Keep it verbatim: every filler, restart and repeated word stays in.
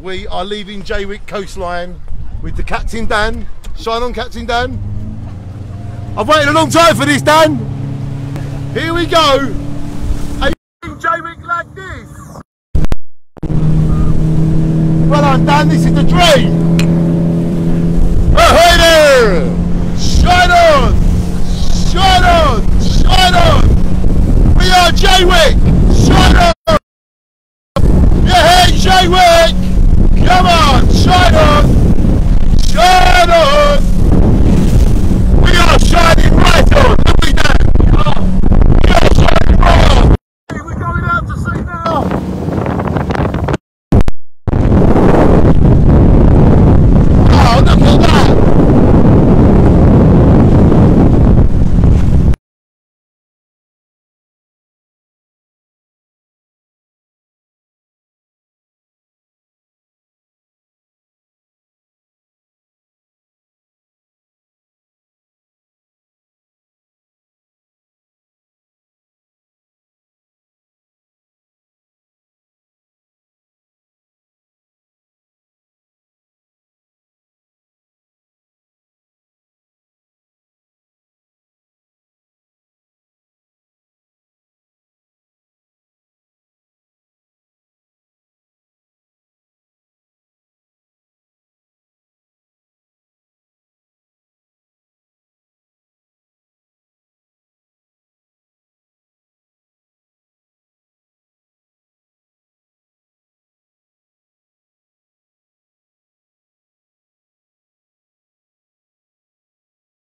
we are leaving Jaywick coastline with the Captain Dan. Shine on, Captain Dan. I've waited a long time for this, Dan. Here we go. Are you in Jaywick like this? Well done, Dan, this is the dream. Oh, hey there. Shine on, shine on, shine on. We are Jaywick. Shine on. Yeah, hey, Jaywick. Come on, shine on.